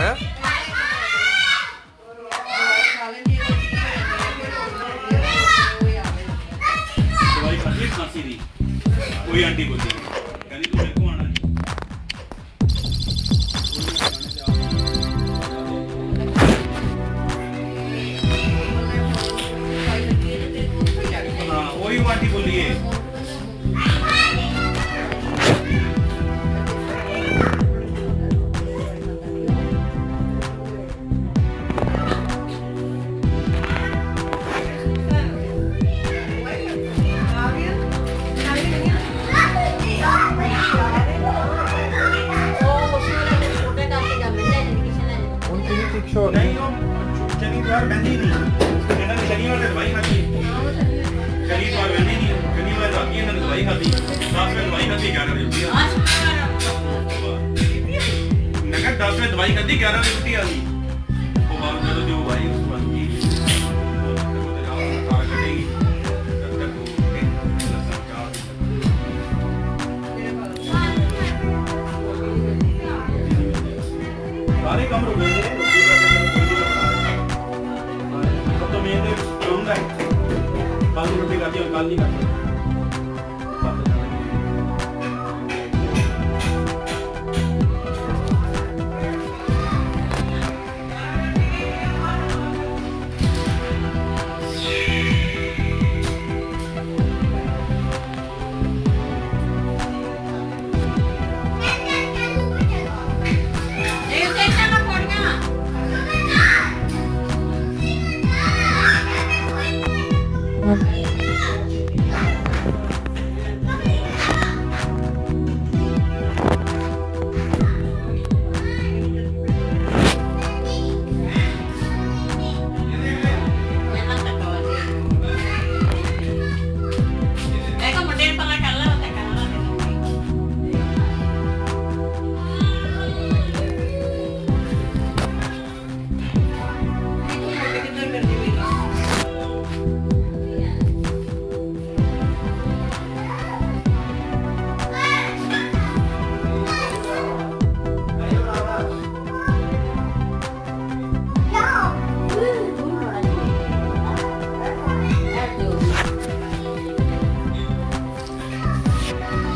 है। दवाई खाती खांसी दी कोई आंटी बोली कहनी तू मेरे को आना नहीं। हाँ वही आंटी बोली है। नहीं वो शनिवार बंदी नहीं ਇਹਨਾਂ ਨੇ ਸ਼ਨੀਵਾਰ ਦੀ ਦਵਾਈ ਖਾਧੀ ਸ਼ਨੀਵਾਰ ਬंदी नहीं शनिवार राती ਇਹਨਾਂ ਨੇ ਦਵਾਈ ਖਾਧੀ 10 ਵਜੇ ਦਵਾਈ ਖਾਧੀ 11 ਵਜੇ ਉੱਠੀ ਨਗਰ 10 ਵਜੇ ਦਵਾਈ ਖਾਧੀ 11 ਵਜੇ ਉੱਠੀ ਆ ਗਈ ਉਹ ਬਾਅਦ ਜਦੋਂ ਜੋ ਆਈ ਉਸ ਤੋਂ ਬਾਅਦ सारे कम रुक गए तो मैं करूँगा बाकी रोटी खाती हूँ काल नहीं खाती।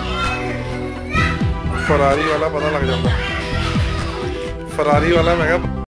फरारी वाला पता लग जाता, फरारी वाला मैं